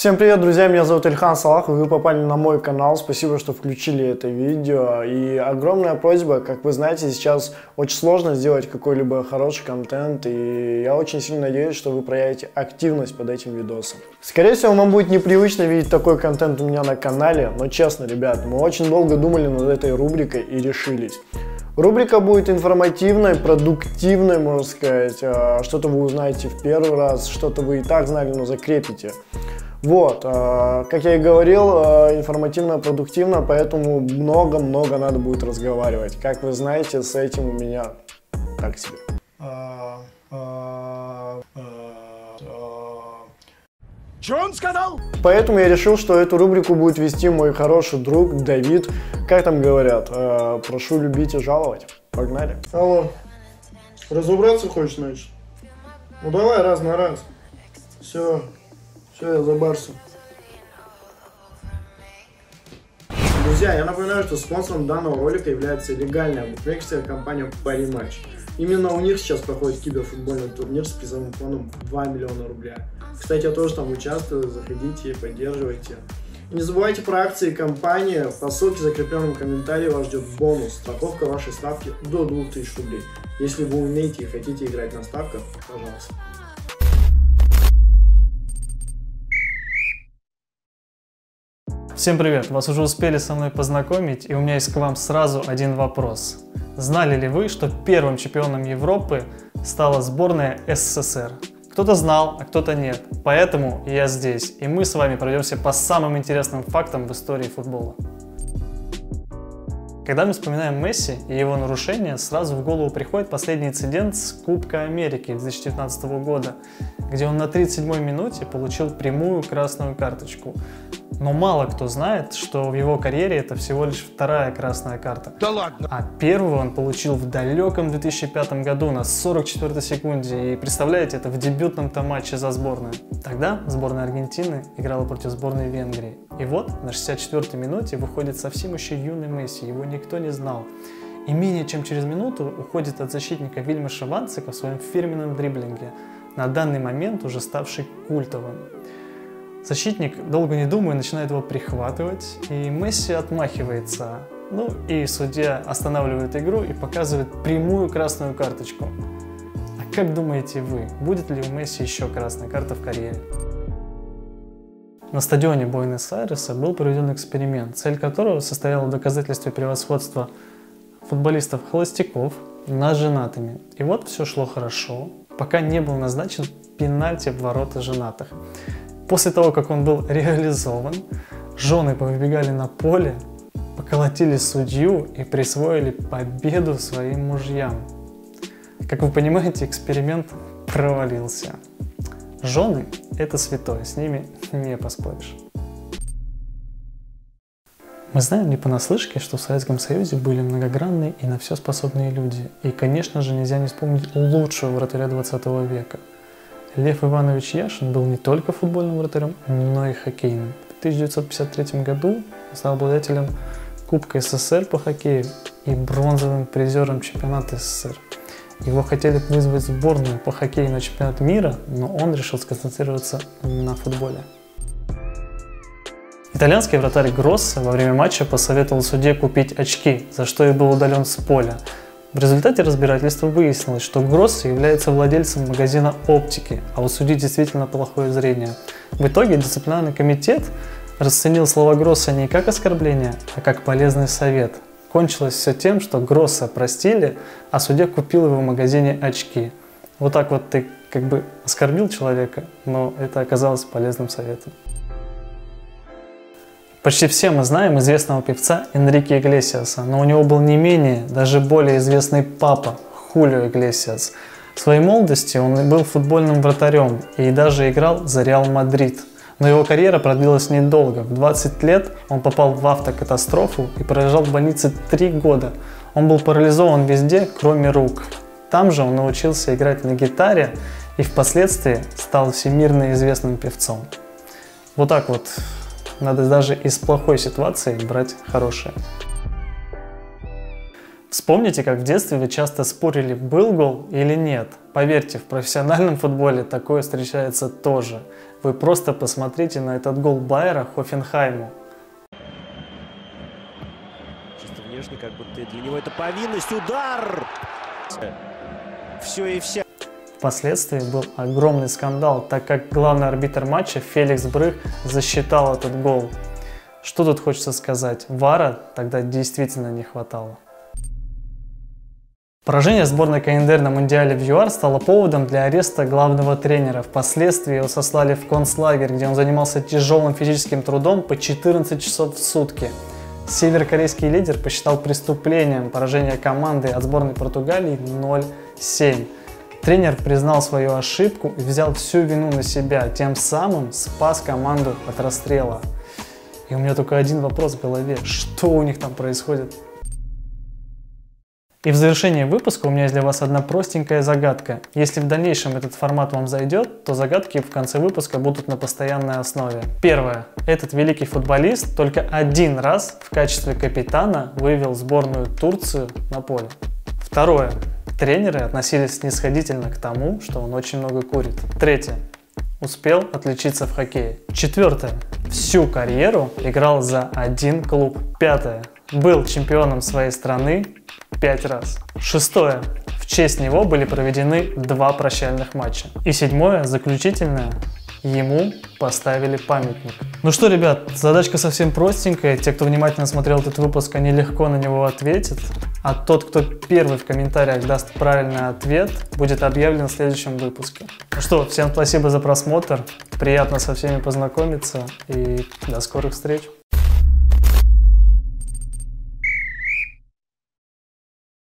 Всем привет, друзья, меня зовут Ильхан Салахов, вы попали на мой канал, спасибо, что включили это видео. И огромная просьба, как вы знаете, сейчас очень сложно сделать какой-либо хороший контент, и я очень сильно надеюсь, что вы проявите активность под этим видосом. Скорее всего, вам будет непривычно видеть такой контент у меня на канале, но честно, ребят, мы очень долго думали над этой рубрикой и решились. Рубрика будет информативной, продуктивной, можно сказать. Что-то вы узнаете в первый раз, что-то вы и так знали, но закрепите. Вот, как я и говорил, информативно, продуктивно, поэтому много-много надо будет разговаривать. Как вы знаете, с этим у меня так себе. Что он сказал? Поэтому я решил, что эту рубрику будет вести мой хороший друг Давид. Как там говорят, прошу любить и жаловать. Погнали. Алло, разобраться хочешь, значит? Ну давай раз на раз. Все, я за Барсу. Друзья, я напоминаю, что спонсором данного ролика является легальная букмекерская компания Parimatch. Именно у них сейчас проходит киберфутбольный турнир с призовым фондом в 2 миллиона рублей. Кстати, я тоже там участвую, заходите, поддерживайте. И не забывайте про акции компании, по ссылке в закрепленном комментарии вас ждет бонус, страховка вашей ставки до 2000 рублей. Если вы умеете и хотите играть на ставках, пожалуйста. Всем привет! Вас уже успели со мной познакомить, и у меня есть к вам сразу один вопрос. Знали ли вы, что первым чемпионом Европы стала сборная СССР? Кто-то знал, а кто-то нет. Поэтому я здесь, и мы с вами пройдемся по самым интересным фактам в истории футбола. Когда мы вспоминаем Месси и его нарушения, сразу в голову приходит последний инцидент с Кубка Америки 2019 года, где он на 37-й минуте получил прямую красную карточку. Но мало кто знает, что в его карьере это всего лишь вторая красная карта. Да ладно! А первую он получил в далеком 2005 году на 44-й секунде. И представляете, это в дебютном-то матче за сборную. Тогда сборная Аргентины играла против сборной Венгрии. И вот на 64-й минуте выходит совсем еще юный Месси, его никто не знал. И менее чем через минуту уходит от защитника Вильмаша Ванцека в своем фирменном дриблинге, на данный момент уже ставший культовым. Защитник, долго не думая, начинает его прихватывать, и Месси отмахивается. Ну и судья останавливает игру и показывает прямую красную карточку. А как думаете вы, будет ли у Месси еще красная карта в карьере? На стадионе Буэнос-Айреса был проведен эксперимент, цель которого состояла в доказательстве превосходства футболистов-холостяков над женатыми. И вот все шло хорошо, пока не был назначен пенальти в ворота женатых. После того, как он был реализован, жены повыбегали на поле, поколотили судью и присвоили победу своим мужьям. Как вы понимаете, эксперимент провалился. Жены – это святое, с ними не поспоришь. Мы знаем не понаслышке, что в Советском Союзе были многогранные и на все способные люди. И, конечно же, нельзя не вспомнить лучшего вратаря 20 века. Лев Иванович Яшин был не только футбольным вратарем, но и хоккейным. В 1953 году стал обладателем Кубка СССР по хоккею и бронзовым призером чемпионата СССР. Его хотели вызвать в сборную по хоккею на чемпионат мира, но он решил сконцентрироваться на футболе. Итальянский вратарь Гроссо во время матча посоветовал судье купить очки, за что и был удален с поля. В результате разбирательства выяснилось, что Гроссо является владельцем магазина оптики, а у судьи действительно плохое зрение. В итоге дисциплинарный комитет расценил слова Гроссо не как оскорбление, а как полезный совет. Кончилось все тем, что Гроссо простили, а судья купил его в магазине очки. Вот так вот ты как бы оскорбил человека, но это оказалось полезным советом. Почти все мы знаем известного певца Энрике Иглесиаса, но у него был не менее, даже более известный папа Хулио Иглесиас. В своей молодости он был футбольным вратарем и даже играл за Реал Мадрид. Но его карьера продлилась недолго. В 20 лет он попал в автокатастрофу и пролежал в больнице 3 года. Он был парализован везде, кроме рук. Там же он научился играть на гитаре и впоследствии стал всемирно известным певцом. Вот так вот. Надо даже из плохой ситуации брать хорошее. Вспомните, как в детстве вы часто спорили, был гол или нет. Поверьте, в профессиональном футболе такое встречается тоже. Вы просто посмотрите на этот гол Байера Хофенхайму. Чисто внешне, как будто для него это повинность. Удар! Все и вся. Впоследствии был огромный скандал, так как главный арбитр матча Феликс Брых засчитал этот гол. Что тут хочется сказать? ВАРа тогда действительно не хватало. Поражение сборной КНДР на Мундиале в ЮАР стало поводом для ареста главного тренера. Впоследствии его сослали в концлагерь, где он занимался тяжелым физическим трудом по 14 часов в сутки. Северокорейский лидер посчитал преступлением поражение команды от сборной Португалии 0-7. Тренер признал свою ошибку и взял всю вину на себя, тем самым спас команду от расстрела. И у меня только один вопрос в голове: что у них там происходит? И в завершение выпуска у меня есть для вас одна простенькая загадка. Если в дальнейшем этот формат вам зайдет, то загадки в конце выпуска будут на постоянной основе. Первое. Этот великий футболист только один раз в качестве капитана вывел сборную Турцию на поле. Второе. Тренеры относились снисходительно к тому, что он очень много курит. Третье. Успел отличиться в хоккее. Четвертое. Всю карьеру играл за один клуб. Пятое. Был чемпионом своей страны 5 раз. Шестое. В честь него были проведены 2 прощальных матча. И седьмое, заключительное, ему поставили памятник. Ну что, ребят, задачка совсем простенькая. Те, кто внимательно смотрел этот выпуск, они легко на него ответят. А тот, кто первый в комментариях даст правильный ответ, будет объявлен в следующем выпуске. Ну что, всем спасибо за просмотр. Приятно со всеми познакомиться. И до скорых встреч.